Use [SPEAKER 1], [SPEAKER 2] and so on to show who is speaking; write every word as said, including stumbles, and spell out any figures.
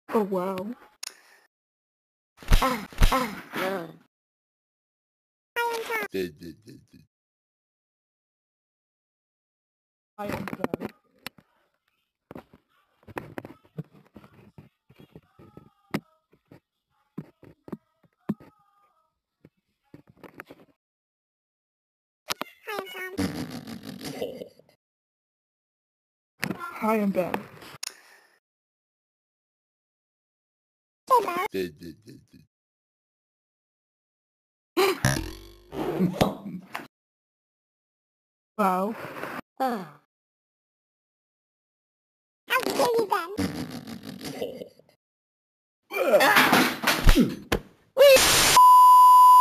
[SPEAKER 1] Oh wow.
[SPEAKER 2] Ah, ah, no.
[SPEAKER 1] I am bad. I am bad. Wow.
[SPEAKER 2] Ah.